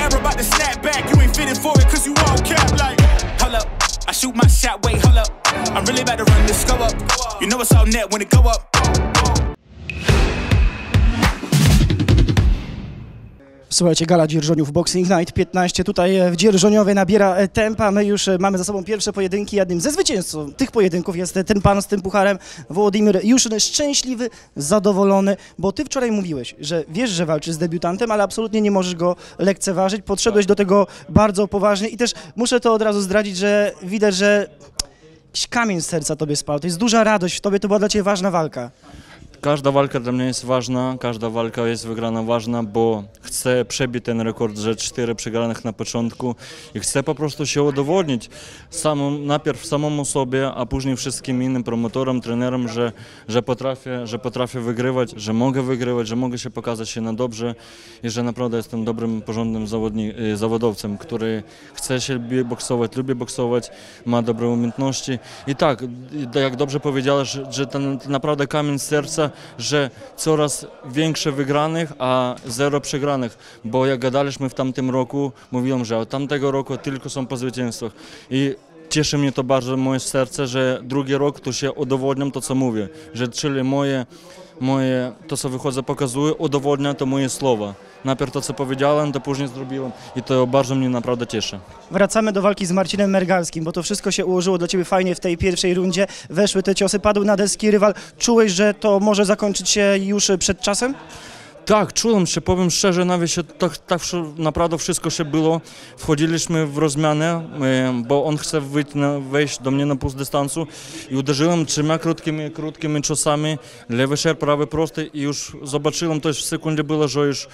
era about to snap back. You ain't fitting for it cause you all cap like. Hold up, I shoot my shot, wait, hold up. I'm really about to run this go up. You know it's all net when it go up. Słuchajcie, gala Dzierżoniów Boxing Night 15 tutaj w Dzierżoniowie nabiera tempa. My już mamy za sobą pierwsze pojedynki. Jednym ze zwycięzców tych pojedynków jest ten pan z tym pucharem, Wołodymyr Juszyn, szczęśliwy, zadowolony, bo ty wczoraj mówiłeś, że wiesz, że walczysz z debiutantem, ale absolutnie nie możesz go lekceważyć. Podszedłeś do tego bardzo poważnie i też muszę to od razu zdradzić, że widać, że jakiś kamień z serca tobie spadł. To jest duża radość w tobie, to była dla ciebie ważna walka. Każda walka dla mnie jest ważna, każda walka jest wygrana ważna, bo chcę przebić ten rekord, że 4 przegranych na początku i chcę po prostu się udowodnić najpierw samemu sobie, a później wszystkim innym promotorom, trenerom, że potrafię wygrywać, że mogę się pokazać się na dobrze i że naprawdę jestem dobrym, porządnym zawodowcem, który chce się boksować, lubi boksować, ma dobre umiejętności. I tak, jak dobrze powiedziałeś, że ten naprawdę kamień z serca, że coraz większe wygranych, a 0 przegranych, bo jak gadaliśmy w tamtym roku, mówiłem, że od tamtego roku tylko są po zwycięstwach i cieszy mnie to bardzo, moje serce, że drugi rok to się udowodniam to, co mówię, że czyli moje to, co wychodzę, pokazuję, udowodnia to moje słowa. Najpierw to, co powiedziałem, to później zrobiłem i to bardzo mnie naprawdę cieszy. Wracamy do walki z Marcinem Mergalskim, bo to wszystko się ułożyło dla ciebie fajnie w tej pierwszej rundzie. Weszły te ciosy, padł na deski rywal. Czułeś, że to może zakończyć się już przed czasem? Tak, czułem się, powiem szczerze, nawet się tak naprawdę wszystko się było. Wchodziliśmy w rozmianę, bo on chce wejść do mnie na pół dystansu i uderzyłem 3 krótkimi ciosami, lewy szerp, prawy prosty i już zobaczyłem, to już w sekundzie było, że już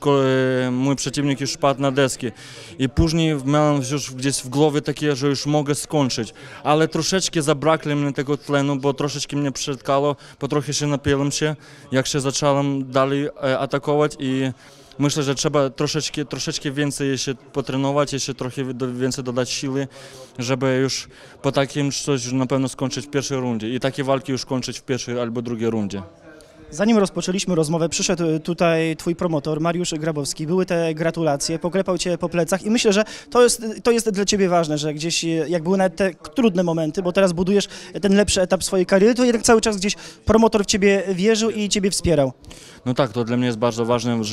mój przeciwnik już padł na deski. I później miałem już gdzieś w głowie takie, że już mogę skończyć, ale troszeczkę zabrakło mnie tego tlenu, bo troszeczkę mnie przetkało, bo trochę się napiłem się, jak się zacząłem dalej atakować i myślę, że trzeba troszeczkę więcej jeszcze potrenować, jeszcze trochę więcej dodać siły, żeby już po takim coś na pewno skończyć w pierwszej rundzie i takie walki już kończyć w pierwszej albo drugiej rundzie. Zanim rozpoczęliśmy rozmowę, przyszedł tutaj twój promotor Mariusz Grabowski. Były te gratulacje, poklepał cię po plecach i myślę, że to jest dla ciebie ważne, że gdzieś jak były nawet te trudne momenty, bo teraz budujesz ten lepszy etap swojej kariery, to jednak cały czas gdzieś promotor w ciebie wierzył i ciebie wspierał. No tak, to dla mnie jest bardzo ważne,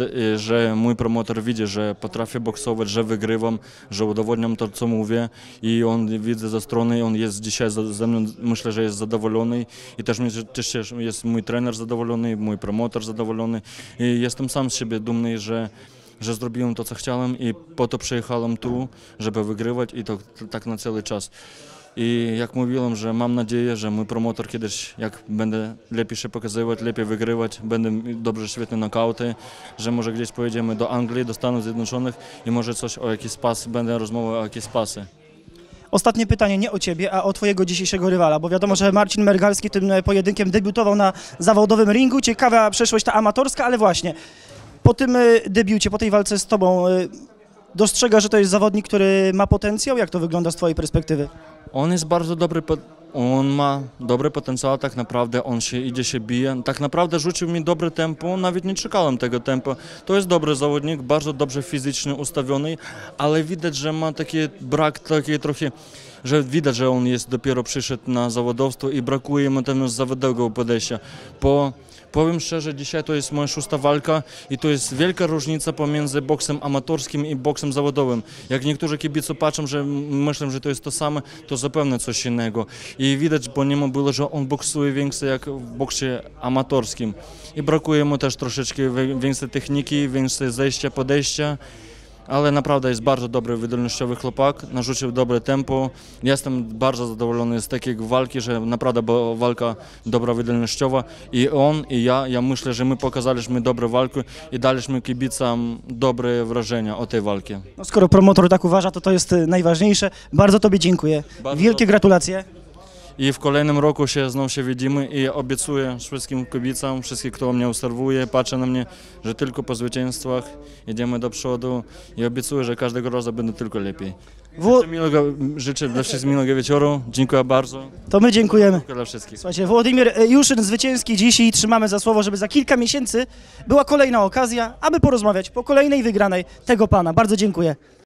że mój promotor widzi, że potrafię boksować, że wygrywam, że udowodniam to, co mówię i on widzę ze strony, on jest dzisiaj ze mną, myślę, że jest zadowolony i też jest mój trener zadowolony, mój promotor zadowolony i jestem sam z siebie dumny, że zrobiłem to, co chciałem i po to przyjechałem tu, żeby wygrywać i to tak na cały czas. I jak mówiłem, że mam nadzieję, że mój promotor kiedyś, jak będę lepiej się pokazywać, lepiej wygrywać, będę dobrze, świetne nokauty, że może gdzieś pojedziemy do Anglii, do Stanów Zjednoczonych i może coś o jakiś spas, będę rozmawiał o jakieś spasy. Ostatnie pytanie nie o ciebie, a o twojego dzisiejszego rywala, bo wiadomo, że Marcin Mergalski tym pojedynkiem debiutował na zawodowym ringu. Ciekawa przeszłość ta amatorska, ale właśnie po tym debiucie, po tej walce z tobą dostrzega, że to jest zawodnik, który ma potencjał? Jak to wygląda z twojej perspektywy? On jest bardzo dobry, on ma dobry potencjał, tak naprawdę on idzie się bije. Tak naprawdę rzucił mi dobre tempo, nawet nie czekałem tego tempa. To jest dobry zawodnik, bardzo dobrze fizycznie ustawiony, ale widać, że ma taki brak, trochę, że widać, że on dopiero przyszedł na zawodowstwo i brakuje mu tego zawodowego podejścia. Powiem szczerze, dzisiaj to jest moja 6. walka i to jest wielka różnica pomiędzy boksem amatorskim i boksem zawodowym. Jak niektórzy kibice patrzą, że myślą, że to jest to samo, to zupełnie coś innego. I widać po niemu było, że on boksuje więcej jak w boksie amatorskim. I brakuje mu też troszeczkę więcej techniki, więcej zejścia, podejścia. Ale naprawdę jest bardzo dobry, wydolnościowy chłopak, narzucił dobre tempo. Jestem bardzo zadowolony z takiej walki, że naprawdę była walka dobra, wydolnościowa. I on, i ja myślę, że my pokazaliśmy dobre walki i daliśmy kibicom dobre wrażenia o tej walki. No, skoro promotor tak uważa, to jest najważniejsze. Bardzo tobie dziękuję. Wielkie gratulacje. I w kolejnym roku znów się widzimy i obiecuję wszystkim kibicom, wszystkim, kto mnie obserwuje, patrzy na mnie, że tylko po zwycięstwach idziemy do przodu i obiecuję, że każdego razu będę tylko lepiej. Życzę dla wszystkich miłego wieczoru. Dziękuję bardzo. To my dziękujemy. Dziękuję dla wszystkich. Słuchajcie, Włodzimir Juszyn zwycięski dziś i trzymamy za słowo, żeby za kilka miesięcy była kolejna okazja, aby porozmawiać po kolejnej wygranej tego pana. Bardzo dziękuję.